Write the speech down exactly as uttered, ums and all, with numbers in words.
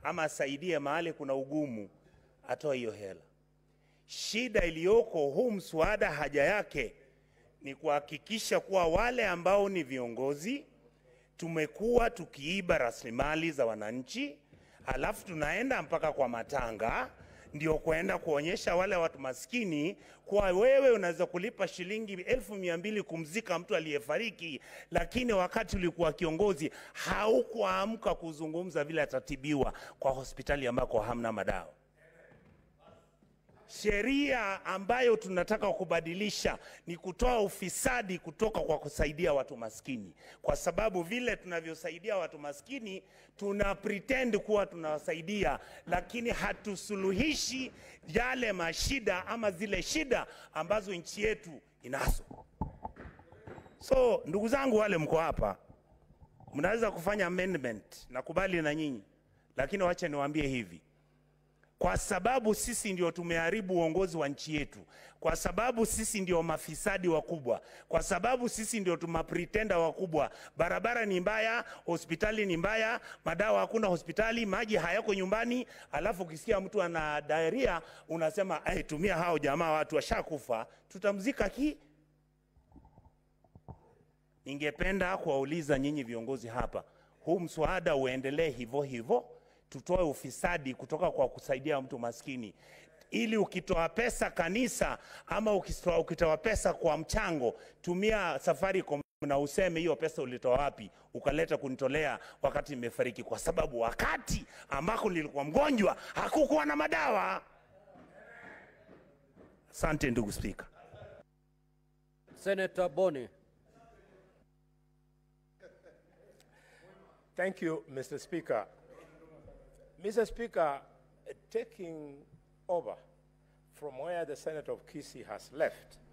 ama asaidie mahali kuna ugumu, atoe hiyo hela. Shida iliyoko huu mswada, haja yake ni kuhakikisha kuwa wale ambao ni viongozi tumekuwa tukiiba rasilimali za wananchi, halafu tunaenda mpaka kwa matanga ndio kuenda kuonyesha wale watu maskini kwa wewe unaweza kulipa shilingi elfu mia mbili kumzika mtu aliyefariki, lakini wakati ulikuwa kiongozi haukuamka kuzungumza vile atatibiwa kwa hospitali ambako hamna madawa. Sheria ambayo tunataka kubadilisha ni kutoa ufisadi kutoka kwa kusaidia watu maskini, kwa sababu vile tunavyosaidia watu maskini tuna pretend kuwa tunawasaidia, lakini hatusuluhishi yale mashida ama zile shida ambazo nchi yetu inazo. So ndugu zangu wale mko hapa, mnaweza kufanya amendment, nakubali na nyinyi, lakini wacha niwaambie hivi: kwa sababu sisi ndio tumeharibu uongozi wa nchi yetu, kwa sababu sisi ndio mafisadi wakubwa, kwa sababu sisi ndio tumapretenda wakubwa, barabara ni mbaya, hospitali ni mbaya, madawa hakuna hospitali, maji hayako nyumbani, alafu ukisikia mtu ana diarrhea unasema eh, tumia hao jamaa, watu washakufa, tutamzika ki. Ningependa kuwauliza nyinyi viongozi hapa, huu mswada uendelee hivyo hivyo, tutoe ufisadi kutoka kwa kusaidia mtu maskini, ili ukitoa pesa kanisa ama ukitoa, ukitoa pesa kwa mchango, tumia Safaricom na useme hiyo pesa ulitoa wapi, ukaleta kunitolea wakati nimefariki, kwa sababu wakati ambako nilikuwa mgonjwa hakukuwa na madawa. Asante ndugu Speaker. Senator Boni. Thank you, Mister Speaker. Mister Speaker, taking over from where the Senator of Kisii has left,